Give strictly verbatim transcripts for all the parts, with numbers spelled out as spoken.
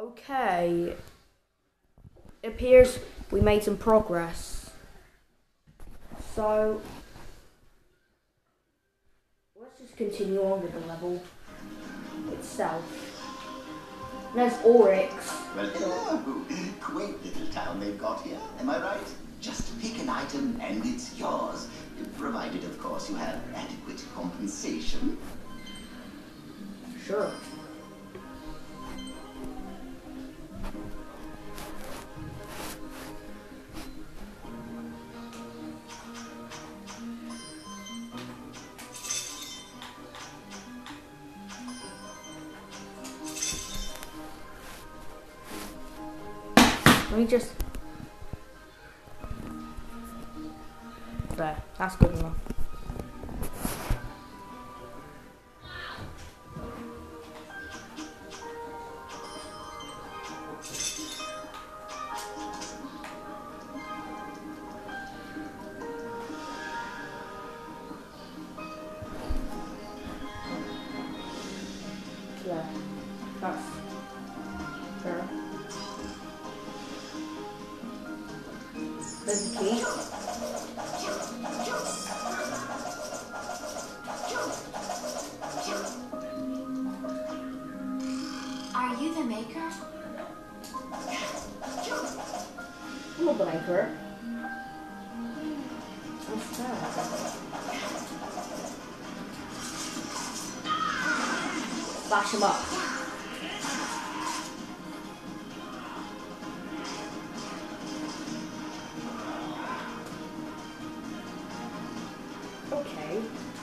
Okay. It appears we made some progress. So let's just continue on with the level itself. There's Oryx. Well, hello. Quaint little town they've got here, am I right? Just pick an item and it's yours. Provided, of course, you have adequate compensation. Sure. Let me just... There, that's good enough. Yeah, that's fair. There's the key. Are you the maker? I'm not the maker. What's that? Bash him up. Okay.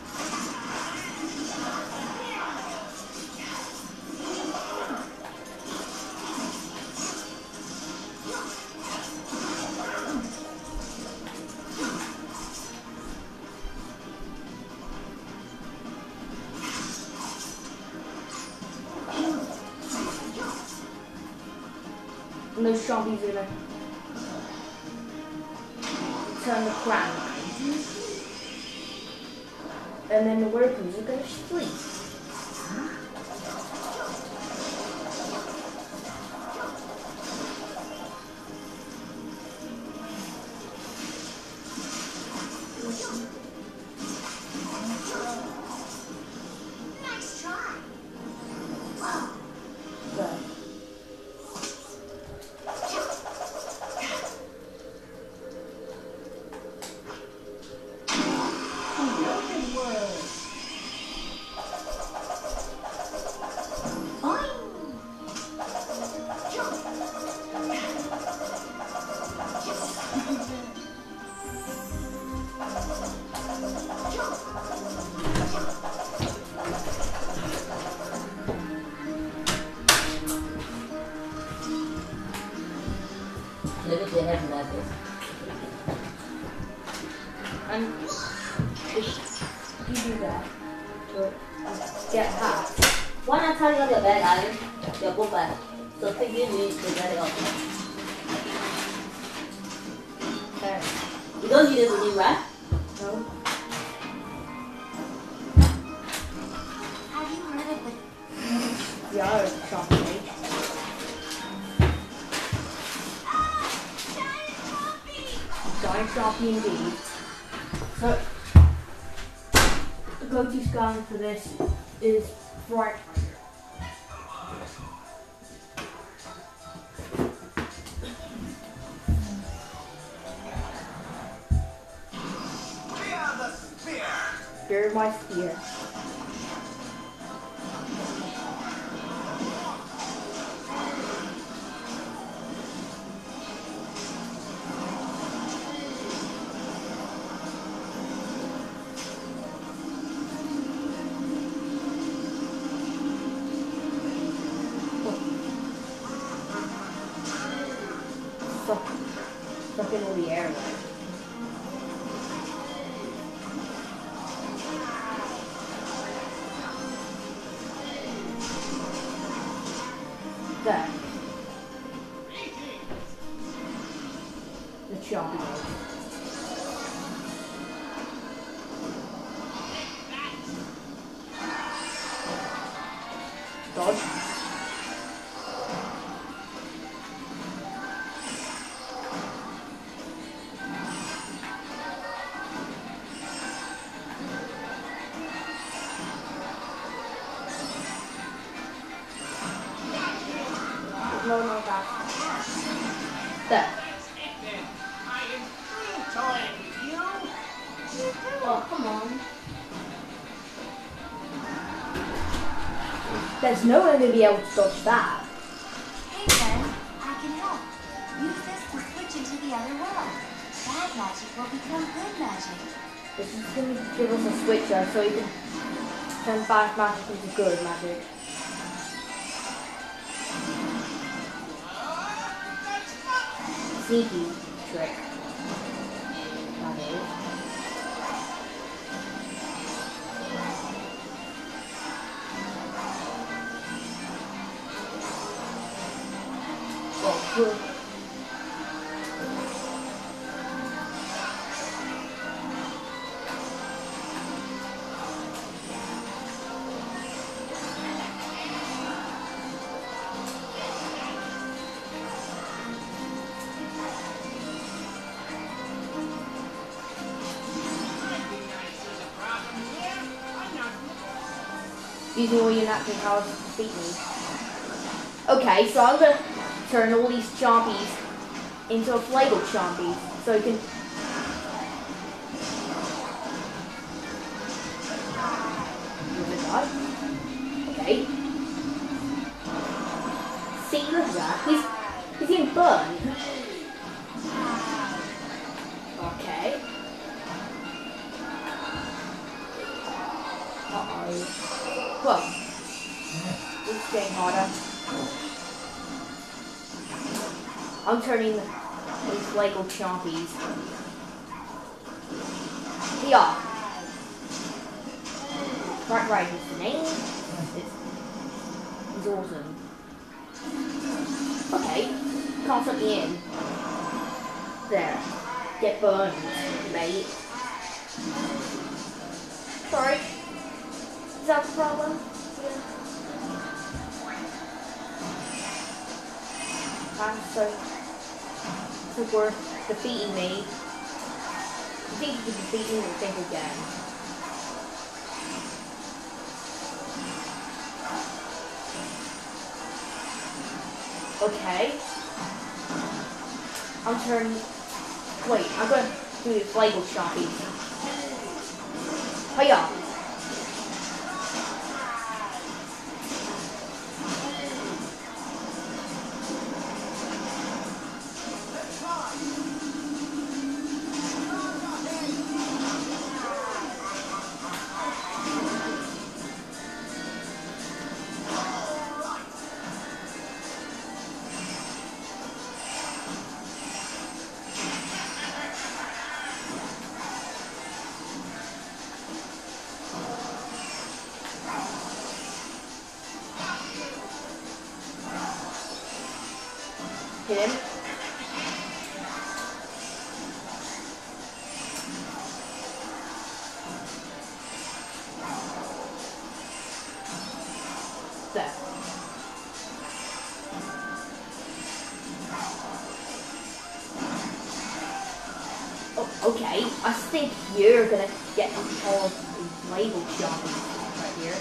And those zombies are gonna turn the crank. And then the workers are gonna sleep. Nice try. There. Look at the head level. And if you do that to get half. Why not carry out your bag, Iron? Your book bag. So take you need to get it off. Okay. You don't need it to eat, right? No. Have you heard of the The other chompe. Giant chompe indeed. So the go-to scan for this is right. Here's my spear. Stuck, stuck in all the air. There. The chompy goes. Dodge. no, no, that. There. Oh, come on. There's no one to be able to dodge that. Hey friend, I can help. Use this to switch into the other world. Bad magic will become good magic. This is going to give us a switcher so you can turn bad magic into good magic. Sneaky trick. That is. Oh, good. Using all your natural powers to defeat me. Okay, so I'm gonna turn all these chompies into a flagel chompy, so you can. Okay. See, look at that. He's he's getting burned. Okay. Uh oh. Whoa. It's getting harder. I'm turning these Lego chompies. Yeah. Right, right, is the name. It's, it's awesome. Okay. Can't let me in. There. Get burned, mate. Sorry. Is that the problem? Yeah. I'm so, so worth defeating me. I think you can defeat me and think again. Okay. I'm turning. Wait, I'm gonna do this Lego chompy. Hiya! Hit him. There. Oh, okay. I think you're gonna get all of the label shopping right here.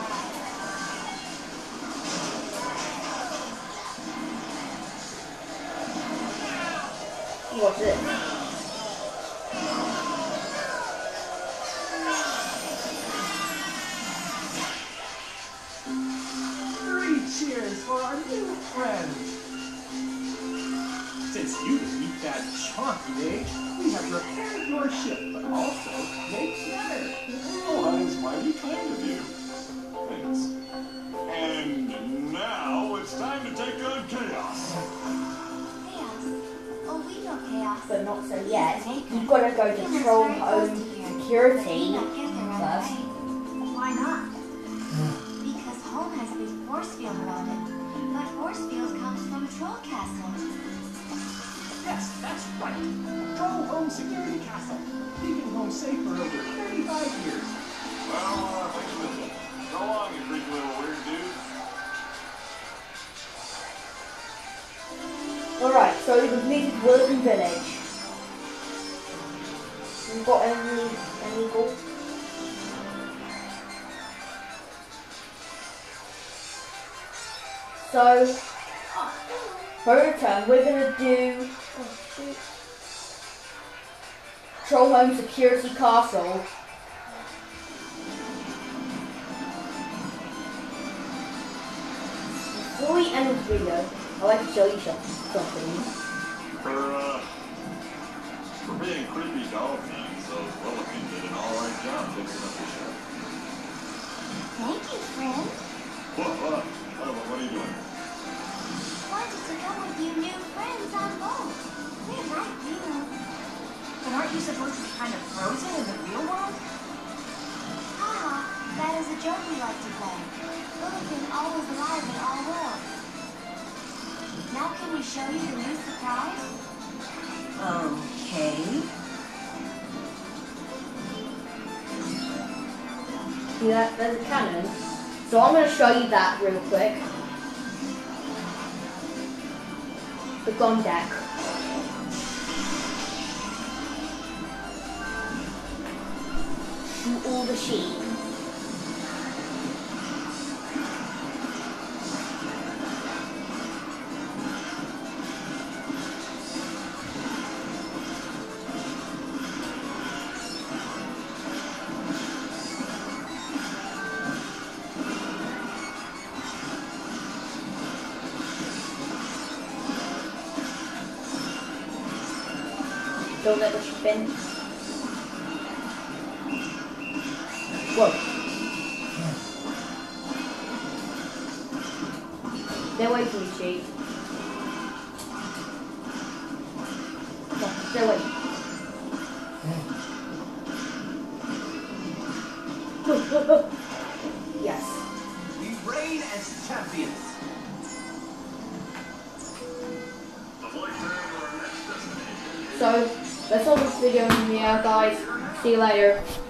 What's this? Three cheers for our new friend. Since you defeat that chunky mage, we have repaired your ship, but also made better. Oh, that is mighty kind of you. Thanks. And now it's time to take on chaos. But not so yet. You've got to go to Troll Home Security first. Why not? Because home has a big force field around it. But force field comes from a troll castle. Yes, that's right. Troll Home Security Castle. Keeping home safe for over thirty-five years. Well, uh, thanks for listening. So long, you freaky little weird dude. Alright, so we completed Wilton Village. We've got any, any gold? So, her turn. We're gonna do oh, shoot. Troll Home Security Castle. Before we end this video, I'd like to show you something. For, uh, for being creepy doll fans, those Willikins did an alright job fixing up the ship. Thank you, friend. What, what? What, what are you doing? Wanted to come with you new friends on boat. We like you. But aren't you supposed to be kind of frozen in the real world? Haha, that is a joke we like to play. Willikin always alive in our world. Now can we show you the new surprise? Okay. See that? There's a cannon. So I'm going to show you that real quick. The gun deck. Shoot all the sheep. Don't let the ship in. Whoa. Stay away from me, sheep. Come on, stay away. Yes. We reign as champions. So, let's end this video here, guys. See you later.